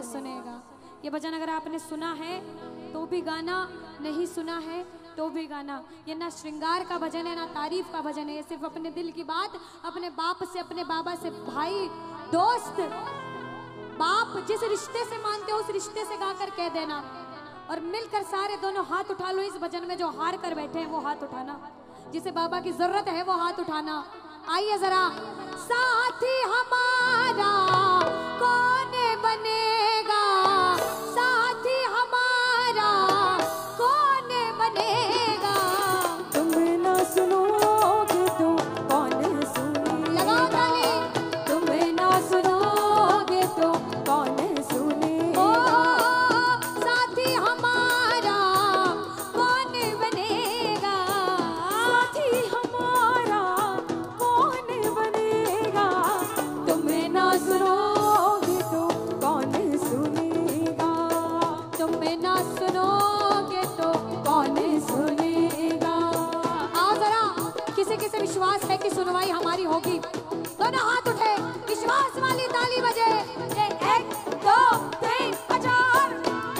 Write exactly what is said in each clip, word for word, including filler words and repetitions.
सुनेगा। ये भजन अगर आपने सुना है तो भी गाना, नहीं सुना है तो भी गाना। ये ना श्रृंगार का भजन है ना तारीफ का भजन है, ये सिर्फ अपने दिल की बात अपने बाप से, अपने बाबा से, भाई दोस्त बाप जिस रिश्ते से मानते हो उस रिश्ते से गाकर कह देना। और मिलकर सारे दोनों हाथ उठा लो इस भजन में, जो हार कर बैठे हैं वो हाथ उठाना, जिसे बाबा की जरूरत है वो हाथ उठाना। आइए जरा। साथी हमारा कौन बनेगा, साथी हमारा कौन बनेगा, तुम ना सुनोगे तो कौन सुनेगा, लगाओ ताली, तुम ना सुनोगे तो कौन सुनेगा, ओ साथी हमारा कौन बनेगा, साथी हमारा कौन बनेगा, तुम ना सुनोगे तो कौन सुनेगा, तुम ना सुनोगे तो कौन सुनेगा। आओ जरा, किसे किसे विश्वास है कि सुनवाई हमारी होगी, दोनों हाथ उठे, विश्वास वाली ताली बजे। ए, एक दो तीन चार।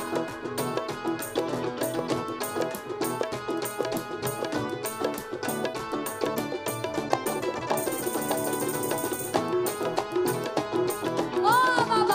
ओ बाबा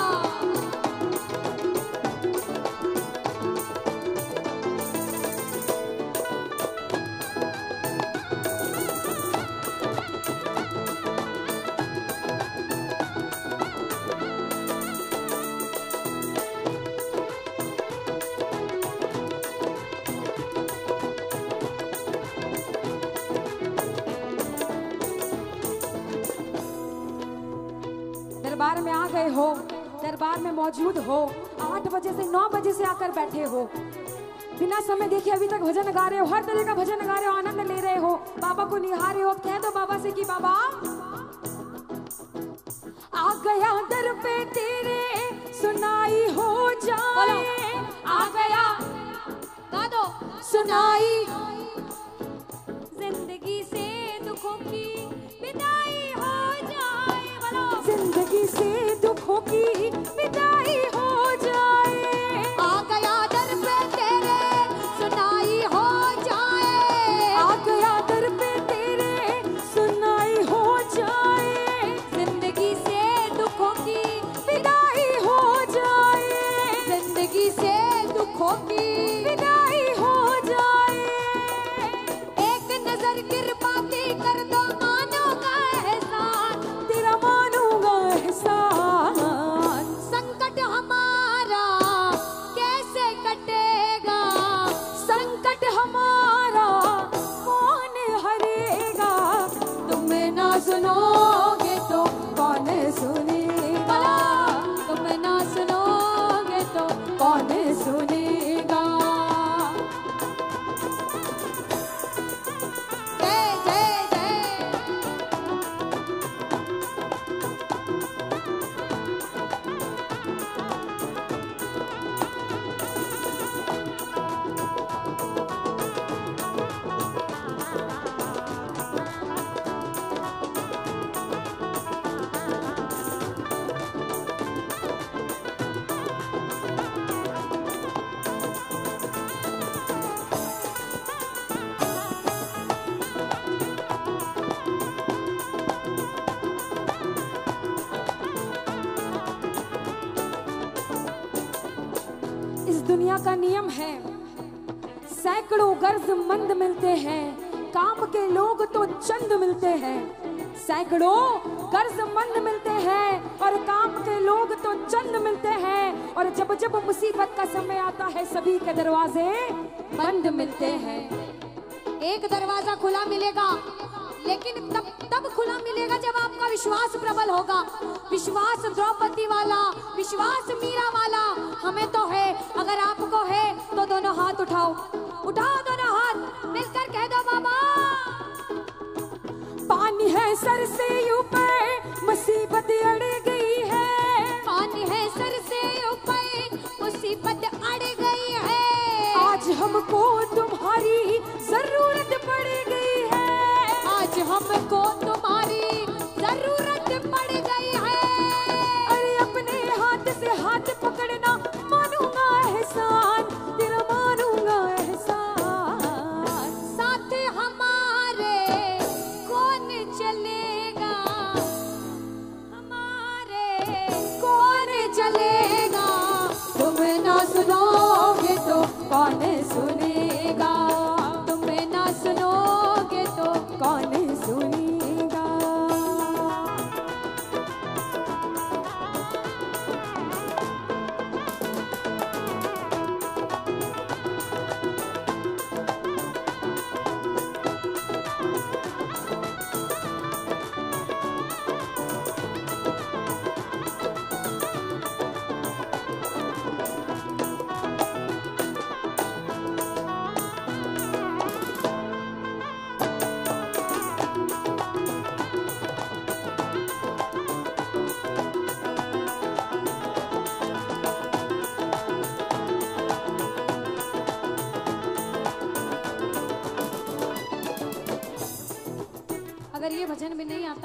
दरबार में आ गए हो, दरबार में मौजूद हो, आठ बजे से नौ बजे से आकर बैठे हो, बिना समय देखे अभी तक भजन गा रहे हो, हर तरह का भजन गा रहे हो, आनंद ले रहे हो, बाबा को निहारे हो। कह दो बाबा से कि बाबा आ गया दर पे तेरे, सुनाई हो जाए, आ गया, गा दो, सुनाई जिंदगी से दुखों की विदाई हो जाए, बोलो जिंदगी से दुखों की विदाई हो जाए, आ गया दर पे तेरे, सुनाई हो जाए, आ गया दर पे तेरे, सुनाई हो जाए, जिंदगी से दुखों की विदाई हो जाए, जिंदगी से दुखों की विदाई हो जाए, एक नजर कृपा की कर दो, मानो का एहसान, तेरा मानूंगा एहसान, संकट हमारा कैसे कटेगा, संकट हमारा कौन हरेगा, तुम ना सुनोगे तो कौन सुनेगा, तुम ना सुनोगे तो कौन सुनेगा, जय जय जय। इस दुनिया का नियम है, सैकड़ों गर्जमंद मिलते हैं, काम के लोग तो चंद मिलते हैं, सैकड़ों गर्जमंद मिलते हैं और काम के लोग तो चंद मिलते हैं, और जब जब मुसीबत का समय आता है सभी के दरवाजे बंद मिलते हैं। एक दरवाजा खुला मिलेगा, लेकिन तब तब खुला मिलेगा जब आपका विश्वास प्रबल होगा। विश्वास द्रौपदी वाला, विश्वास मीरा वाला हमें तो है। अगर आपको है तो दोनों हाथ उठाओ, उठाओ दोनों हाथ, मिलकर कह दो बाबा। पानी है सर से ऊपर, मुसीबत अड़ गई है, पानी है सर से ऊपर, मुसीबत अड़ गई है, आज हमको तुम्हारी जरूरत पड़ गई है, आज हमको तुम्हारी जरूरत पड़ गई है। अरे अपने हाथ से हाथ पकड़ना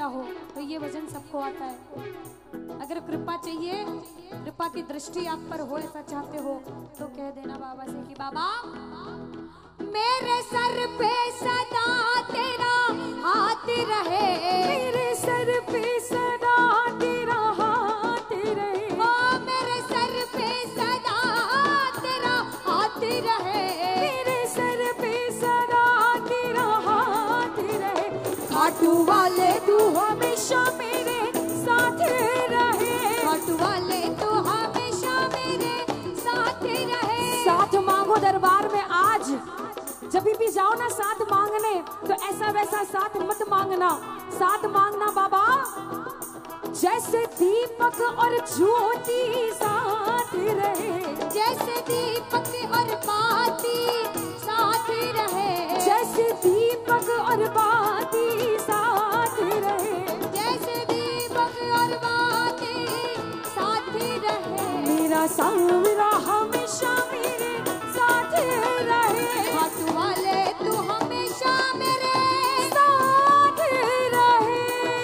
आता हो तो ये भजन सबको आता है। अगर कृपा चाहिए, कृपा की दृष्टि आप पर हो, ऐसा चाहते हो तो कह देना बाबा से कि बाबा मेरे सर पे सदा तेरा हाथ रहे, मेरे सर पे सदा तेरा हाथ रहे, ओ मेरे सर पे सदा तेरा हाथ रहे, मेरे सर पे सदा तेरा हाथ रहे। खाटू वाले तू हमेशा मेरे साथ रहे, खाटू वाले तू हमेशा मेरे साथ रहे। साथ मांगो दरबार में आज, जब भी जाओ ना साथ मांगने तो ऐसा वैसा साथ मत मांगना, साथ मांगना बाबा जैसे दीपक और ज्योति साथ रहे, जैसे दीपक और बाती साथ रहे, जैसे दीपक और बाती साथ रहे, जैसे दीपक और बाती साथ रहे। मेरा सांवरा हमेशा मेरे साथ रहे, खाटू वाले तू हमेशा मेरे साथ रहे।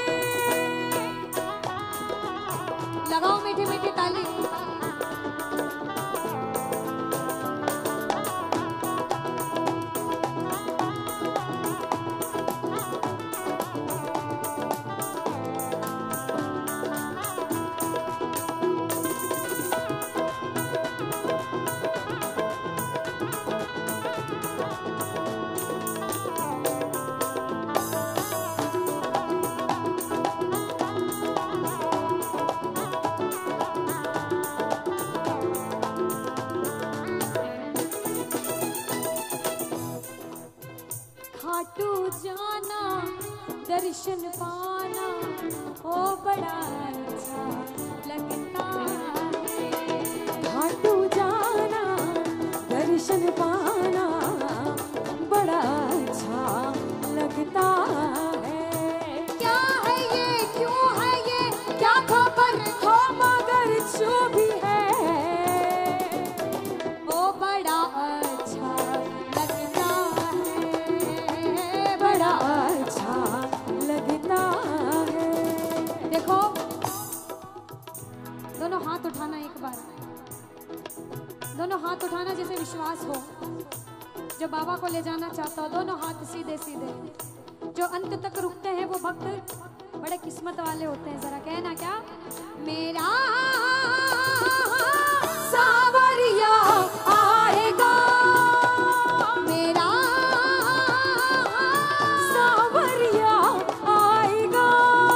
लगाओ मीठी मीठी ताली। खाटू जाना दर्शन पाना ओ बड़ा अच्छा लगता है, खाटू जाना दर्शन पाना बड़ा अच्छा लगता है। क्या है ये, क्यों है ये, क्या खबर हो मगर जो भी है ओ बड़ा अच्छा लगता है, बड़ा अच्छा लगता है। देखो दोनों हाथ उठाना, एक बार दोनों हाथ उठाना जैसे विश्वास हो, जो बाबा को ले जाना चाहता हो दोनों हाथ सीधे सीधे। जो अंत तक रुकते हैं वो भक्त बड़े किस्मत वाले होते हैं। जरा कहना क्या, मेरा सावरिया आएगा, मेरा सावरिया आएगा,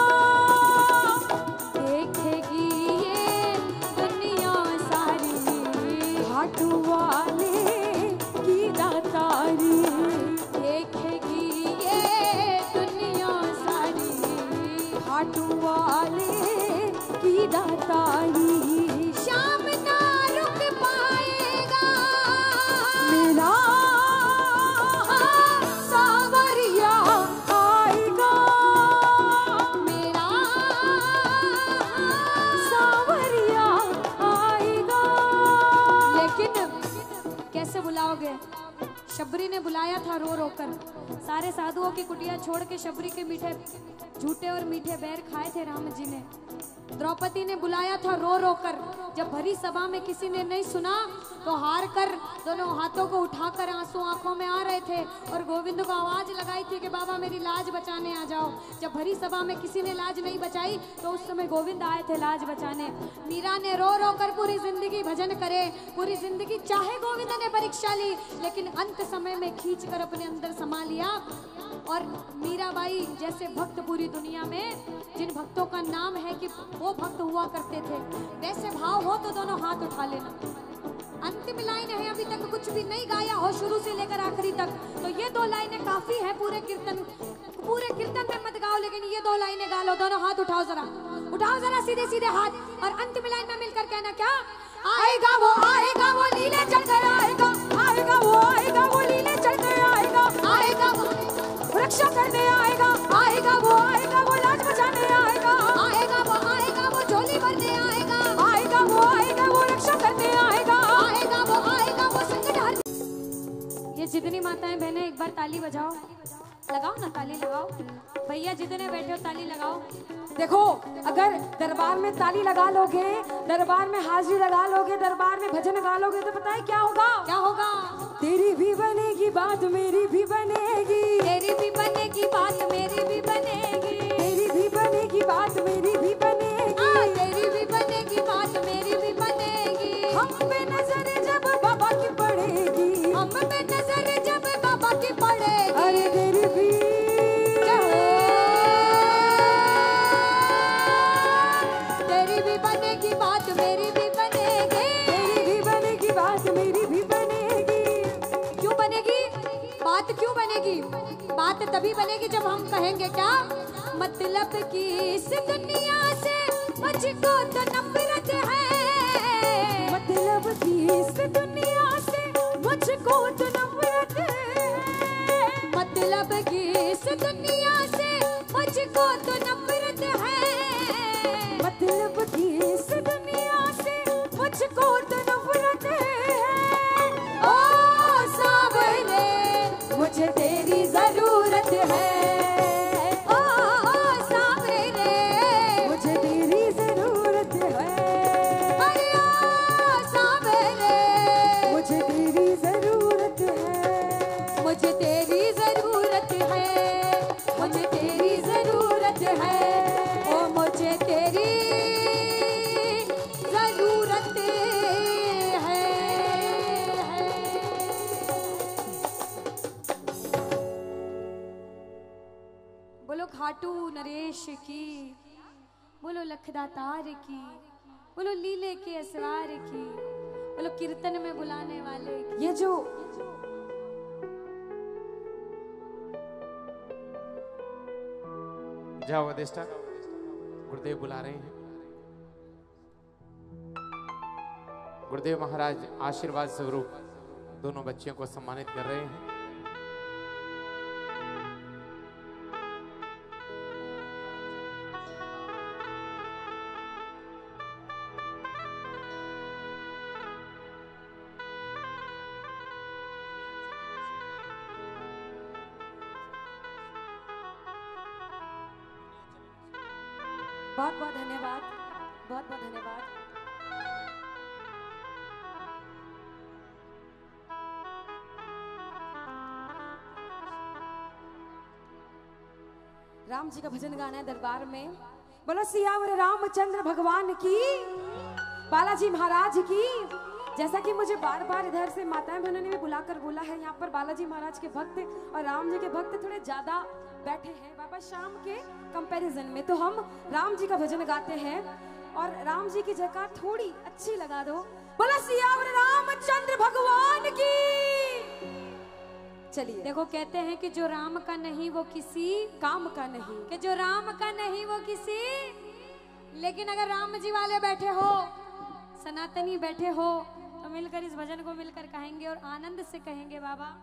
देखेगी ये दुनिया सारी, खाटू वाले की दातारी, देखेगी ये दुनिया सारी, खाटू वाले की दातारी। शाम ना रुक पाएगा मेरा सावरिया आएगा, मेरा सावरिया आएगा। लेकिन कैसे बुलाओगे? शबरी ने बुलाया था रो रो कर, सारे साधुओं की कुटिया छोड़ के शबरी के मीठे झूठे और मीठे बैर खाए थे राम जी ने। द्रौपदी ने बुलाया था रो रो कर, जब भरी सभा में किसी ने नहीं सुना तो हार कर दोनों हाथों को उठाकर आंसू आंखों में आ रहे थे और गोविंद को आवाज लगाई थी कि बाबा मेरी लाज बचाने आ जाओ। जब भरी सभा में किसी ने लाज नहीं बचाई तो उस समय गोविंद आए थे लाज बचाने। मीरा ने रो रो कर पूरी जिंदगी भजन करे, पूरी जिंदगी चाहे गोविंद ने परीक्षा ली लेकिन अंत समय में खींच कर अपने अंदर समा लिया। और मीराबाई जैसे भक्त पूरी दुनिया में, जिन भक्तों का नाम है कि वो भक्त हुआ करते थे, वैसे भाव हो तो दोनों हाथ उठा लेना। अंतिम लाइन है, अभी तक कुछ भी नहीं गाया हो शुरू से लेकर आखिरी तक, तो ये दो लाइनें काफी है। पूरे कीर्तन पूरे कीर्तन में मत गाओ, लेकिन ये दो लाइनें गा लो। दोनों हाथ उठाओ, जरा उठाओ जरा सीधे सीधे हाथ, और अंतिम लाइन में मिलकर कहना क्या, आएगा वो आएगा वो लीले चढ़ कर आएगा, आएगा वो आएगा वो लीले चढ़ के आएगा, आएगा वो रक्षा करने आएगा, आएगा वो आएगा वो लाज बचाने आएगा, आएगा वो आएगा वो झोली भरने आएगा, आएगा वो आएगा वो रक्षा करने आएगा, आएगा वो आएगा वो संकट हर। ये जितनी माताएं बहनें एक बार ताली बजाओ। लगाओ ना, ताली लगाओ भैया, जितने बैठे हो ताली लगाओ। देखो, अगर दरबार में ताली लगा लोगे, दरबार में हाजिरी लगा लोगे, दरबार में भजन गा लोगे तो पता है क्या होगा? क्या होगा? तेरी भी बनेगी बात, मेरी भी बनेगी, तेरी भी बनेगी बात, मेरी भी बनेगी, तेरी भी बनेगी बात, मेरी भी बनेगी, आ, तेरी भी बनेगी बात, मेरी भी बनेगी। हम पे नजर जब बाबा की पड़ेगी, हम पे नजर जब बाबा की पड़ेगी, अरे तेरी भी तेरी भी बनेगी बात, मेरी भी बनेगी, तेरी भी बनेगी बात, मेरी भी बनेगी। क्यों बनेगी बात? क्यों बनेगी बात? तभी बनेगी जब हम कहेंगे क्या? मतलब कि इस दुनिया से मुझको तो नफरत है, मतलब कि इस दुनिया से मुझको तो नफरत है, मतलब कि इस दुनिया से मुझको तो नफरत है, मतलब कि इस दुनिया से मुझको तो नफरत है। ओ सावरे मुझे तेरी जरूरत है, ओ, ओ सावरे मुझे तेरी जरूरत है, अरे ओ सावरे मुझे तेरी जरूरत है, मुझे तेरी जरूरत है, मुझे तेरी जरूरत है, ओ मुझे तेरी जरूरत है। बोलो खाटू नरेश की, बोलो लखदातार की, बोलो लीले के असवार की, बोलो कीर्तन में बुलाने वाले की। ये जो जाओ अधिष्ठा, गुरुदेव बुला रहे हैं। गुरुदेव महाराज आशीर्वाद स्वरूप दोनों बच्चियों को सम्मानित कर रहे हैं। बहुत बहुत धन्यवाद, बहुत बहुत धन्यवाद। राम जी का भजन गाना है दरबार में। बोलो सियावर रामचंद्र भगवान की, बालाजी महाराज की। जैसा कि मुझे बार बार इधर से माताएं बहनों ने भी बुलाकर बोला है, यहाँ पर बालाजी महाराज के भक्त और राम जी के भक्त थोड़े ज्यादा बैठे हैं बाबा शाम के कंपैरिजन में, तो हम राम जी का भजन गाते हैं और राम जी की जयकार थोड़ी अच्छी लगा दो। बोला सियावर रामचंद्र भगवान की। चलिए, देखो कहते हैं कि जो राम का नहीं वो किसी काम का नहीं, कि जो राम का नहीं वो किसी, लेकिन अगर राम जी वाले बैठे हो, सनातनी बैठे हो, तो मिलकर इस भजन को मिलकर कहेंगे और आनंद से कहेंगे बाबा।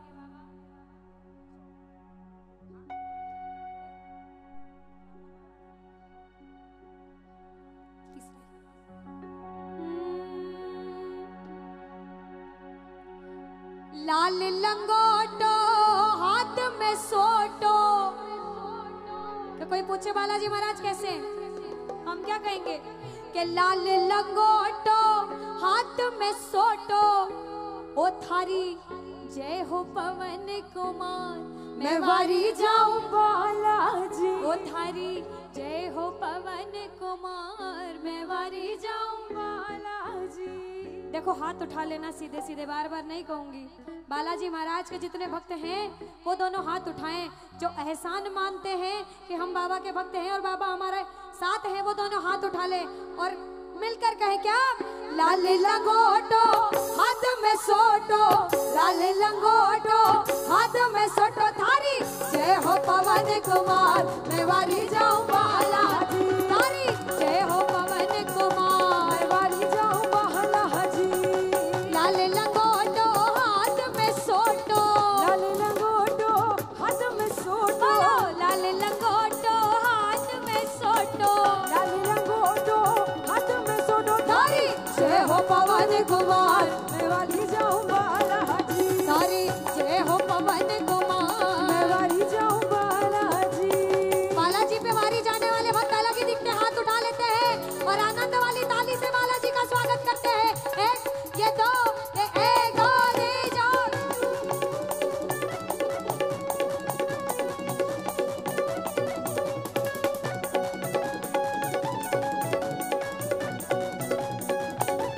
लाल लंगोटो हाथ में सोटो, तो कोई पूछे बालाजी महाराज कैसे, हम क्या कहेंगे कि लाल लंगोटो हाथ में सोटो, ओ थारी जय हो पवन कुमार, मैं वारी जाऊं बालाजी, ओ थारी जय हो पवन कुमार, मैं वारी जाऊं बालाजी। देखो हाथ उठा लेना सीधे सीधे, बार बार नहीं कहूंगी। बालाजी महाराज के जितने भक्त हैं वो दोनों हाथ उठाएं, जो एहसान मानते हैं कि हम बाबा के भक्त हैं और बाबा हमारे साथ हैं, वो दोनों हाथ उठा ले और मिलकर कहे क्या, लाल लंगोटो हाथ में सोटो, लाल लंगोटो हाथ में सोटो, थारी जय हो पवन कुमार, मैं वारी जाऊं बालाजी, थारी जय हो पवन कुमार, मैं वारी जाऊं बालाजी। लाल लंगोटो हाथ में सोटो, लाल लंगोटो हाथ में सोटो, लाल लंगोटो हाथ में सोटो, लाल लंगोटो हाथ में सोटो, थारी जय हो पवन कुमार, मैं वाली जाऊं बालाजी, थारी जय हो पवन कुमार, मैं वाली जाऊं बालाजी।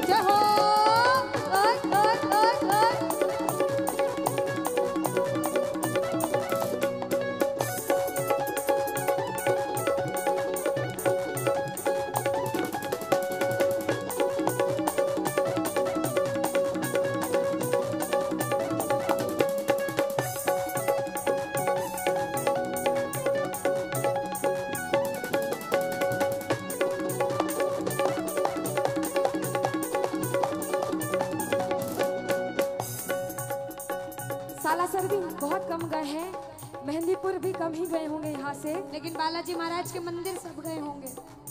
जय हो ओए ओए ओए ओए सालासर भी बहुत कम गए हैं, मेहंदीपुर भी कम ही गए होंगे यहाँ से, लेकिन बालाजी महाराज के मंदिर सब गए होंगे।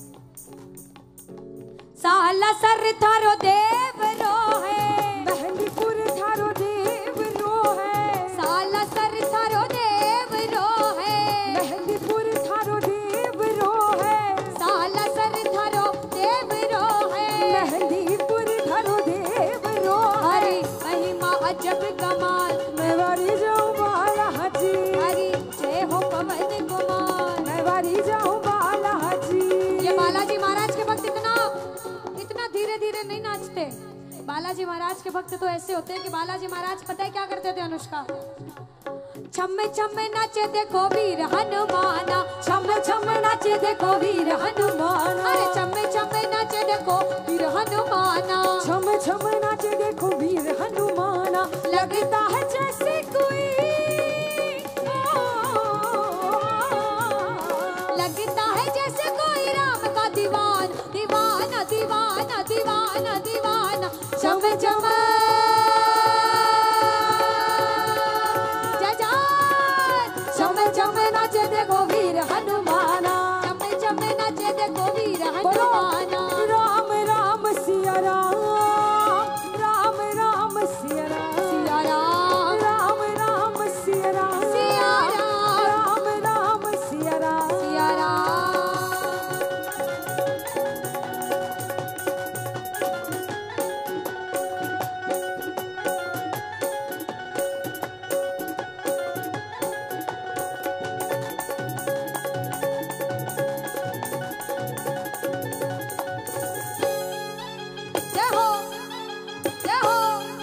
सालासर थारो देव रो है, मेहंदीपुर थारो देव रो है, सालासर थारो देव रो है, मेहंदीपुर थारो देव रो है, सालासर थारो देव रो है, मेहंदीपुर थारो देव रो हरि महिमा अजब कमाल, मैं वारी जाऊं बाला हाजी, हरि जय हो पवन कुमार, मैं वारी जाऊं बाला हाजी। ये बालाजी महाराज के भक्त इतना इतना धीरे धीरे नहीं नाचते। बालाजी महाराज के भक्त तो ऐसे होते हैं कि बालाजी महाराज पता है क्या करते थे अनुष्का? छम्मे छम्मे नाचे देखो वीर हनुमाना, छम छम नाचे देखो वीर हनुमान, अरे छम्मे छम्मे नाचे देखो वीर हनुमाना, छम छम नाचे देखो वीर हनुमाना, लगता है जैसे कोई लगता है जैसे कोई राम का दीवान, दीवाना दीवाना दीवाना दीवाना, छम छम जय जय छम छम नाचे देखो वीर हनुमाना, छम्मे छम्मे नाचे देखो वीर बोलो हनुमाना, राम राम सिया राम, राम राम सिया राम, सिया राम राम राम सिया राम, सिया राम राम राम सिया राम। सिया राम। जय हो जय हो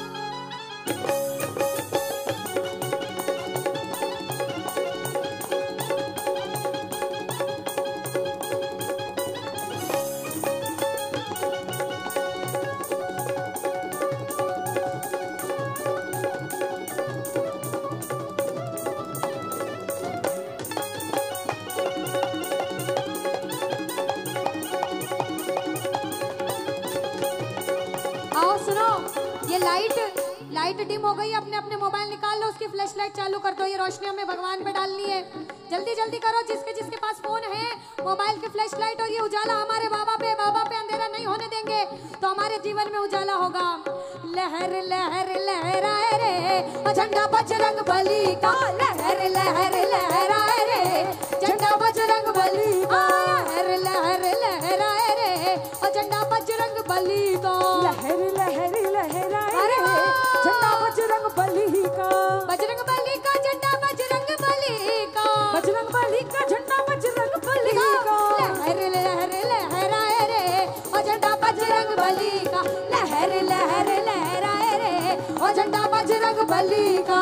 आओ सुनो, ये लाइट लाइट डिम हो गई, अपने अपने मोबाइल निकाल लो, उसकी फ्लैश लाइट चालू कर दो, ये रोशनी हमें भगवान पे डालनी है। जल्दी जल्दी करो, जिसके जिसके पास फोन है, मोबाइल की फ्लैश लाइट और ये उजाला हमारे बाबा पे बाबा पे अंधेरा नहीं होने देंगे, तो हमारे जीवन में उजाला होगा। लहर लहर लहराए रे झंडा बजरंग बली का, लहर लहर लहराए रे झंडा बजरंग बली का, लहर लहर लहराए रे झंडा बजरंग बली का, लहर लहर लहराए अरे रे वाह! झंडा बजरंग बली का, बजरंग बली का झंडा बजरंग बली का, बजरंग बली का झंडा बजरंग बली का, लहर लहर लहराए रे ओ झंडा बजरंग बली का, लहर लहर लहराए रे ओ झंडा बजरंग बली का।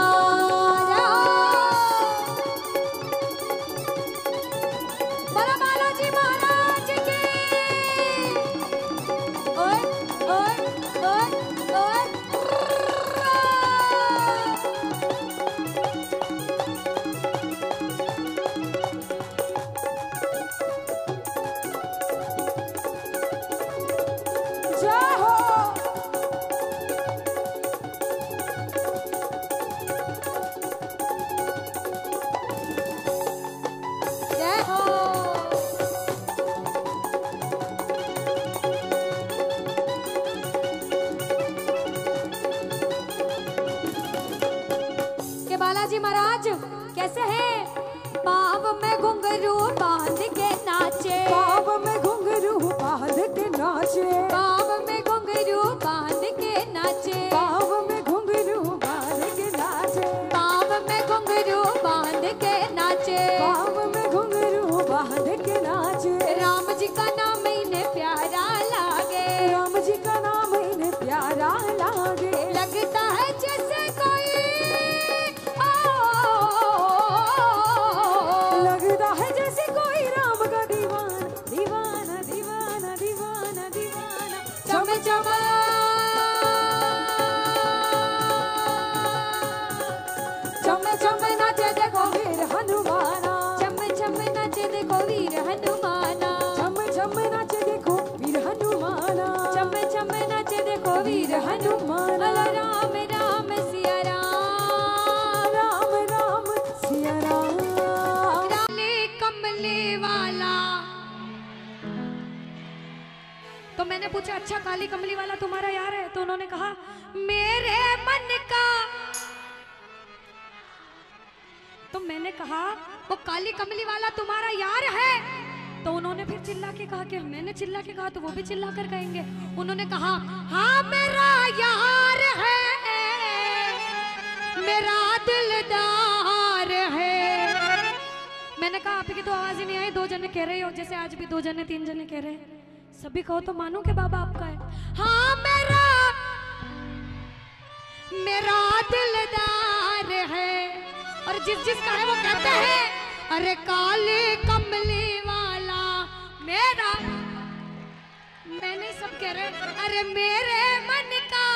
बोलो बालाजी महाराज की। ओए ओए ओए ओए जय हो। जय हो। के बालाजी महाराज कैसे हैं? पाव में घुंघरू बांध के नाचे, पाव में घुंघरू बांध के नाचे, पाव में घुंघरू बांध के नाचे, पाव में घुंघरू बांध के नाचे, पाव में घुंघरू बांध के नाचे, पाव में घुंघरू बांध के नाचे, राम जी का नाम इन्हें प्यारा लागे, राम जी का नाम इन्हें अच्छा काली कमली वाला तुम्हारा यार है? तो उन्होंने कहा मेरे मन का। तो मैंने कहा वो काली कमली वाला तुम्हारा यार है? तो उन्होंने फिर चिल्ला के कहा कि मैंने चिल्ला के कहा तो वो भी चिल्ला कर कहेंगे। उन्होंने कहा हाँ मेरा यार है, मेरा दिलदार है। मैंने कहा आपकी तो आवाज ही नहीं आई, दो जने कह रहे हो जैसे आज भी दो जने तीन जने कह रहे हैं। सभी कहो तो मानो कि बाबा आपका है। हाँ मेरा मेरा दिलदार है। और जिस जिसका है वो कहते हैं अरे काले कमली वाला मेरा। मैं नहीं, सब कह रहे अरे मेरे मन का।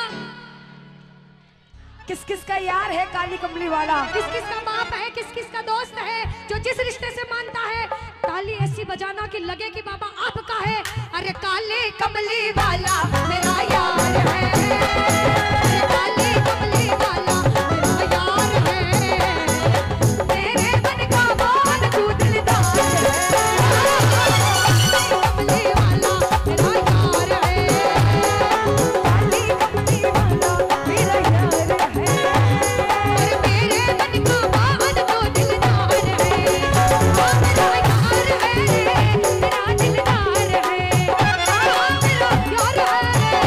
किस किस का यार है काली कमली वाला? किस किस का बाप है, किस किस का दोस्त है, जो जिस रिश्ते से मानता है ताली ऐसी बजाना कि लगे कि बाबा आपका है। अरे काले कमली वाला मेरा यार है, अरे काले कमली वाला मेरा यार है, मेरे मन का बात तू दिलदार है। कमली वाला मेरा यार है, काली कमली वाला मेरा यार है, और मेरे मन का बात तो दिलदार है। ओ मेरा यार है, मेरा दिलदार है, ओ मेरा यार है।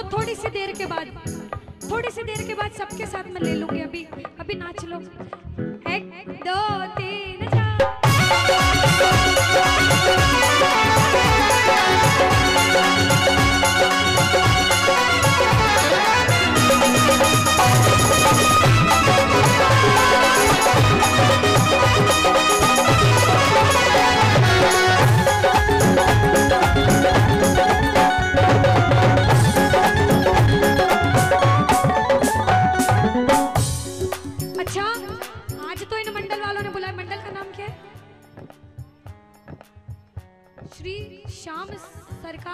थोड़ी सी देर के बाद, थोड़ी सी देर के बाद सबके साथ में ले लूंगी। अभी अभी नाच लो। एक दो तीन